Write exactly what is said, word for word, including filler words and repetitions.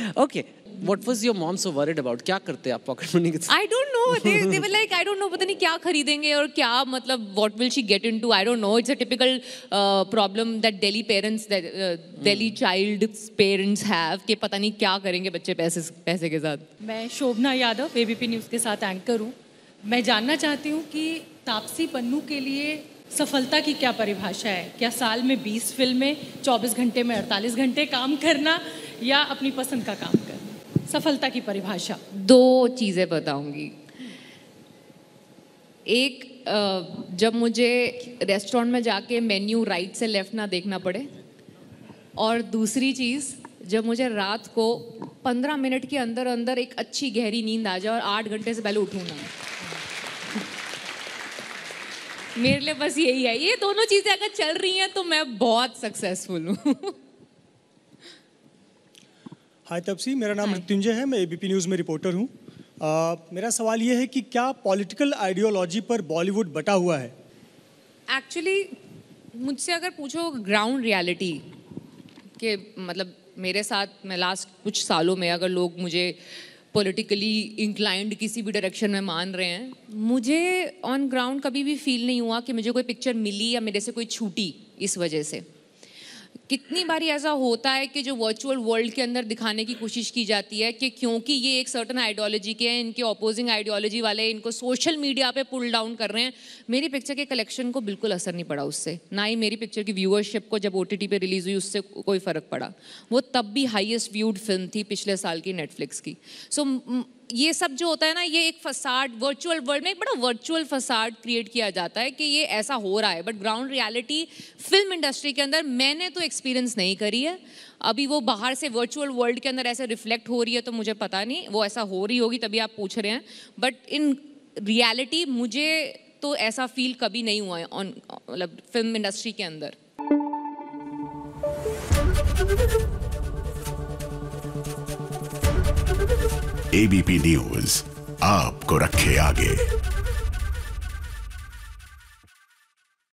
Okay. What was your mom so worried about? क्या करते आप pocket money के साथ? I don't know. They, they were like, I don't know. पता नहीं क्या खरीदेंगे और क्या मतलब what will she get into? I don't know. It's a typical uh, problem that Delhi parents, that uh, Delhi child parents have कि पता नहीं क्या करेंगे बच्चे पैसे पैसे के साथ. मैं Shobhana Yadav A B P news के साथ एंकर हूँ. मैं जानना चाहती हूँ कि तापसी पन्नू के लिए सफलता की क्या परिभाषा है? क्या साल में बीस फिल्में, चौबीस घंटे में अड़तालीस घंटे काम करना या अपनी पसंद का काम करना? सफलता की परिभाषा. दो चीज़ें बताऊंगी. एक, जब मुझे रेस्टोरेंट में जाके मेन्यू राइट से लेफ्ट ना देखना पड़े, और दूसरी चीज़ जब मुझे रात को पंद्रह मिनट के अंदर अंदर एक अच्छी गहरी नींद आ जाए और आठ घंटे से पहले उठूँ ना. मेरे लिए बस यही है. ये दोनों चीज़ें अगर चल रही हैं तो मैं बहुत सक्सेसफुल हूँ. हाय तपसी, मेरा नाम मृत्युंजय है. मैं A B P न्यूज़ में रिपोर्टर हूँ. मेरा सवाल ये है कि क्या पॉलिटिकल आइडियोलॉजी पर बॉलीवुड बटा हुआ है? एक्चुअली मुझसे अगर पूछो ग्राउंड रियलिटी के मतलब मेरे साथ मैं लास्ट कुछ सालों में अगर लोग मुझे पॉलिटिकली इंक्लाइंड किसी भी डायरेक्शन में मान रहे हैं, मुझे ऑन ग्राउंड कभी भी फील नहीं हुआ कि मुझे कोई पिक्चर मिली या मेरे से कोई छूटी इस वजह से. कितनी बारी ऐसा होता है कि जो वर्चुअल वर्ल्ड के अंदर दिखाने की कोशिश की जाती है कि क्योंकि ये एक सर्टन आइडियोलॉजी के हैं, इनके ऑपोजिंग आइडियोलॉजी वाले इनको सोशल मीडिया पे पुल डाउन कर रहे हैं. मेरी पिक्चर के कलेक्शन को बिल्कुल असर नहीं पड़ा उससे, ना ही मेरी पिक्चर की व्यूअरशिप को जब ओटीटी पे रिलीज हुई उससे कोई फ़र्क पड़ा. वो तब भी हाईएस्ट व्यूड फिल्म थी पिछले साल की नेटफ्लिक्स की. सो so, ये सब जो होता है ना, ये एक फसाड वर्चुअल वर्ल्ड में एक बड़ा वर्चुअल फसाड क्रिएट किया जाता है कि ये ऐसा हो रहा है, but ground reality film industry के अंदर मैंने तो एक्सपीरियंस नहीं करी है. अभी वो बाहर से वर्चुअल वर्ल्ड के अंदर ऐसे रिफ्लेक्ट हो रही है तो मुझे पता नहीं, वो ऐसा हो रही होगी तभी आप पूछ रहे हैं. बट इन रियलिटी मुझे तो ऐसा फील कभी नहीं हुआ है ऑन मतलब फिल्म इंडस्ट्री के अंदर. A B P न्यूज़ आपको रखे आगे.